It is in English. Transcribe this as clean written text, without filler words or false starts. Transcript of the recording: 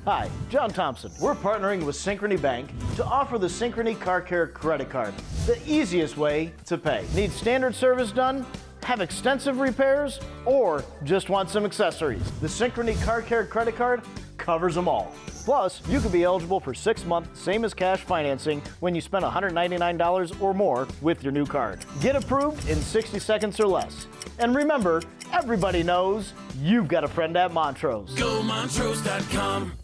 Hi, John Thompson. We're partnering with Synchrony Bank to offer the Synchrony Car Care Credit Card, the easiest way to pay. Need standard service done? Have extensive repairs? Or just want some accessories? The Synchrony Car Care Credit Card covers them all. Plus, you could be eligible for 6-month, same as cash financing when you spend $199 or more with your new card. Get approved in 60 seconds or less. And remember, everybody knows you've got a friend at Montrose. GoMontrose.com